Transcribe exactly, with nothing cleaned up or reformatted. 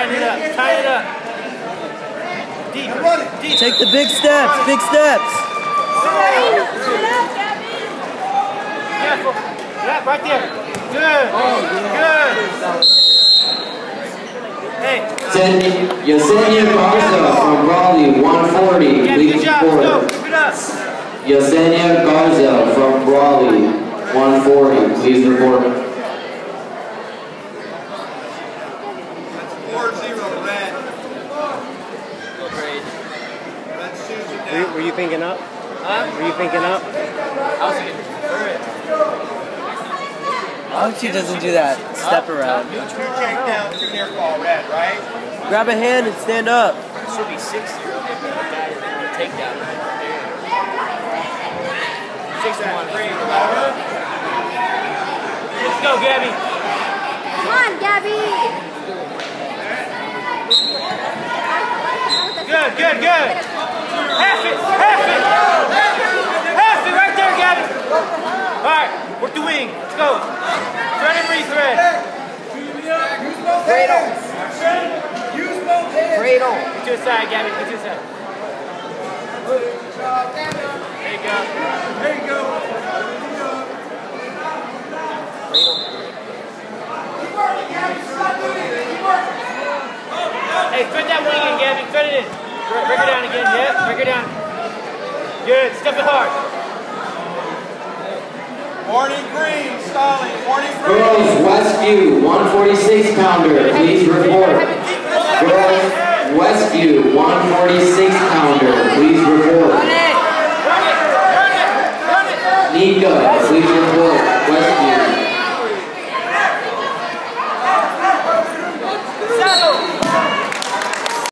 tighten it up. Tighten it up. Deep. Deep. Take the big steps. Big steps. Careful. Yeah, right there. Good. Good. Hey. Yesenia Garza from Raleigh, one forty. Yeah, Please good job. report. Go. Keep it up. Yesenia Garza from Raleigh, one forty. Please report. four zero red. Great. That's Susan Were, down. were you thinking up? Huh? Were you thinking up? I was thinking for it. I hope she doesn't do that step around. Two takedown, two near fall red, right? Grab a hand and stand up. It should be six zero. Takedown. Six one. Let's go, Gabby. Come on, Gabby. Good, good, good. Half it, half it. Half it right there, Gabby. All right, work the wing. Let's go. Thread and re-thread. Straight on. Use both hands. Straight on. Get to the side, Gabby. Get to the side. There you go. There you go. Hey, thread that wing in, Gabby. Thread it in. Break her down again. Yeah, break her down. Good. Step it hard. Morning green, stalling. Morning green. Girls Westview, one forty-six pounder. Please report. Girls Westview, one forty-six pounder. Please report. Run it. Run it. Run it. Run it. Nika, please